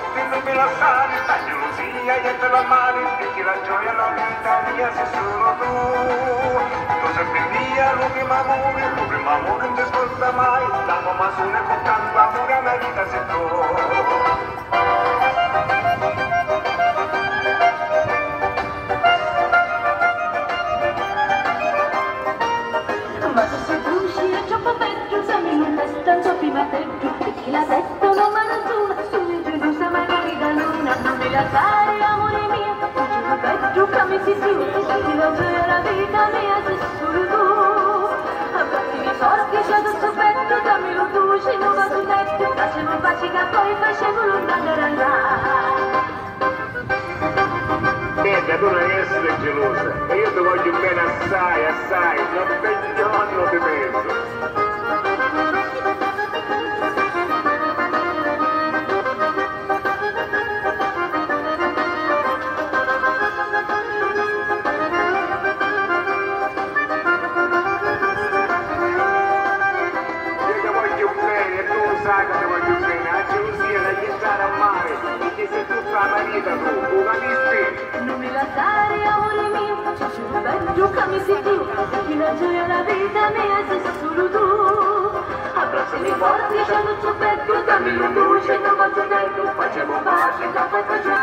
non mi lasciare, sta gelosia e te la mano, perché la gioia la vita mia sei solo tu. Tu sempre mia, l'ultimo amore non ti ascolta mai, l'amo ma sono con tanto amore la vita sei tu. Ma se sei usci è troppo peggio, se mi non testa non so prima peggio, perché la testa non mi ragiona, su di giù sa mai da luna, non mi lasciare amore mio, tu giuro peggio che mi si scrive, perché la gioia la vita mia sei solo tu. Abbattimi forte, c'è tutto petto, dammi lo luce, non va sul letto, facciamo baci che poi facevo andare andare. Senta, tu non essere gelosa, e io ti voglio bene assai, assai, non peggio, non ti penso. Io ti voglio bene, e tu lo sai che ti voglio bene, la gelosia da gettare a mare, perché sei tutta la marita tu, capisci? Non mi lasciare amore mio, ci sono peggio che mi sei tu, perché la gioia la vita mia sei solo tu. Abbracciami forte, c'è tutto petto, dammi lo luce, non va sul letto, facciamo pace, che poi facciamo